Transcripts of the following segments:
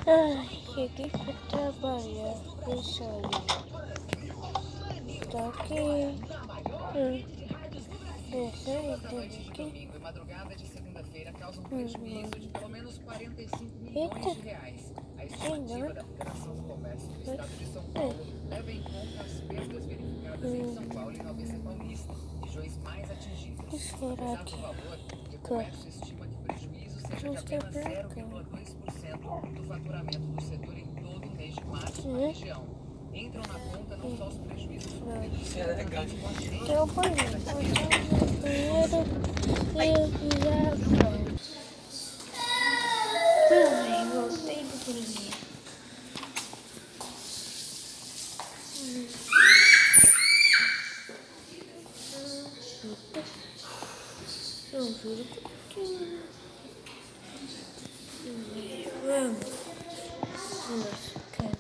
Ai, cheguei pra trabalhar, isso aí. Tá aqui. Essa aí, tá aqui. Eita. Tem nada. Leva em conta as perdas verificadas em São Paulo e Nova Paulista, regiões mais atingidas. Apesar do valor, o comércio estima que o prejuízo seja de apenas 0,2% do faturamento do setor em todo o mês de março na região. Entram na conta não só os prejuízos sofridos que eu vou banheiro e agora. Ai, voltei do banheiro. Eu juro que vamos. Nossa, canta.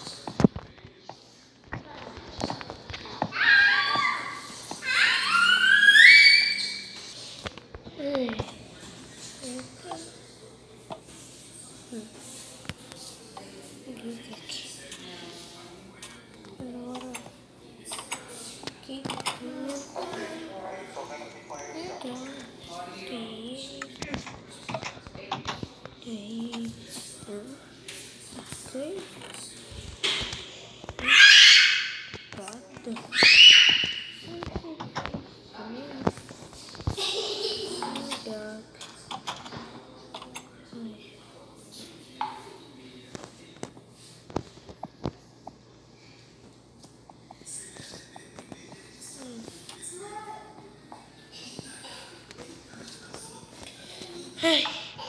Ai.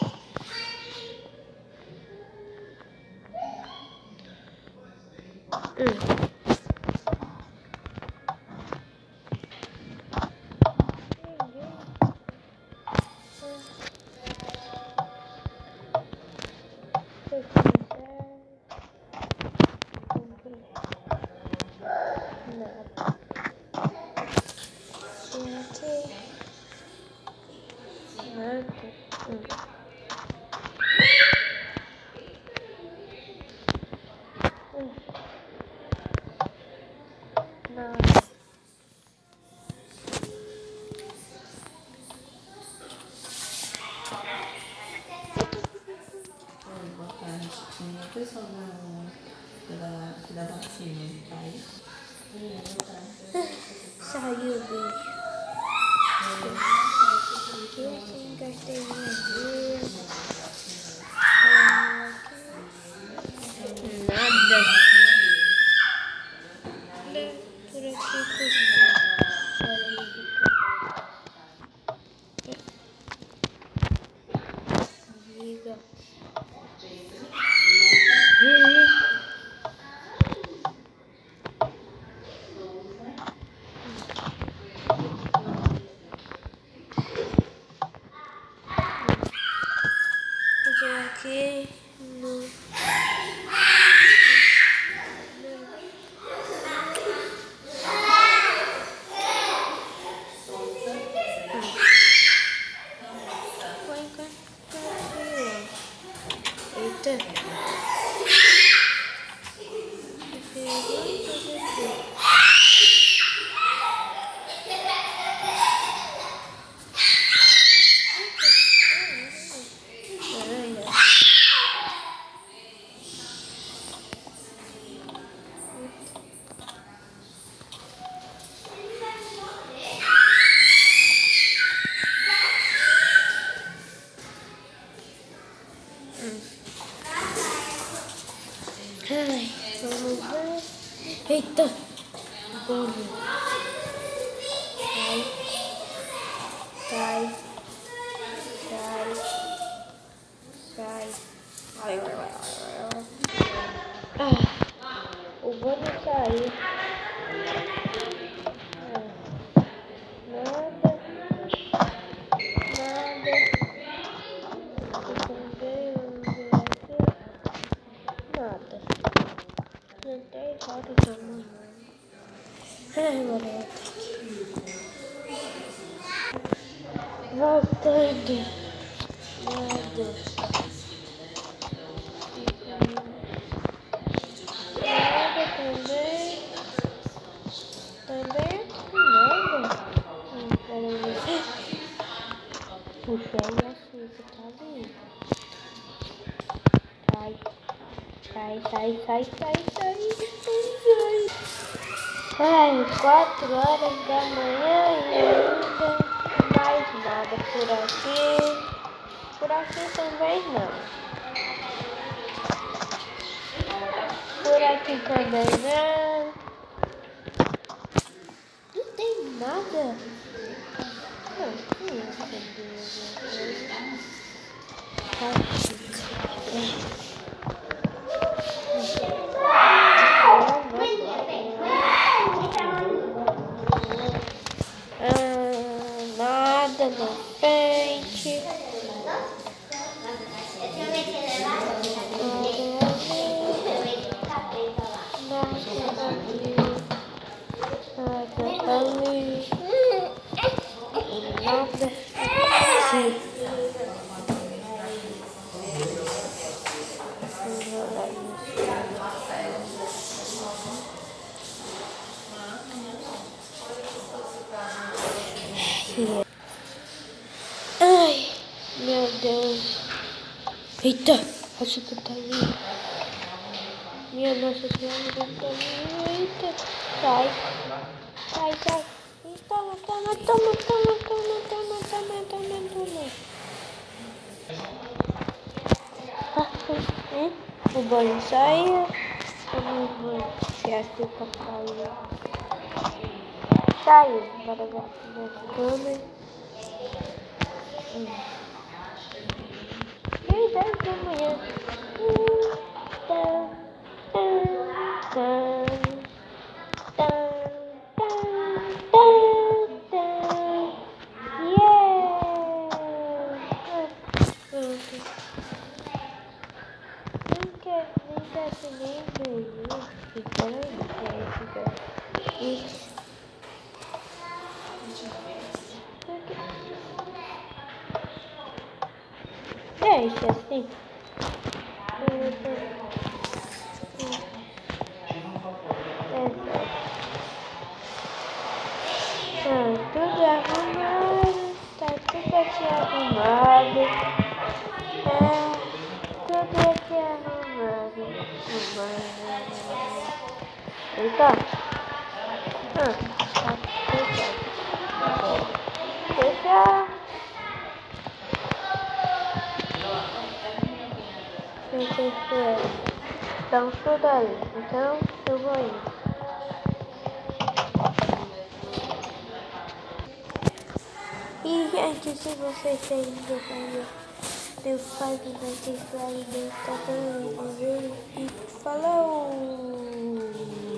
O pessoal da vacina, tá aí? Saiu o bicho. Eu sim gastei energia. Nada. Por aqui custou. Liga. Aqui no eita. Ai, vamos ver. Eita! Vamos. Sai. O bolo saiu. Nada. Nada. Não tem roda também. Ai, moleque. Voltando. Nada. Puxa aí a Suíça, tá ali. Sai. Ai, 4 horas da manhã e ainda mais nada por aqui. Por aqui também não. Por aqui também não. Não tem nada. Não, nada na frente. Nada ali. Nada aqui. Ai, meu Deus. Eita, acho que tá ali. Minha Nossa Senhora, tá ali. Eita, sai. Toma. O banho saiu. Vamos ver se a açúcar saiu. Saiu. Bora ver na câmera. 10 da manhã. Deixa assim. Tudo arrumado. Tá tudo aqui arrumado. Tudo aqui arrumado. Eita. Tá fechado. Fechar. Estão tudo ali, então eu vou ir. E gente, se vocês querem gostar meu pai do like aí, tá dando e falou!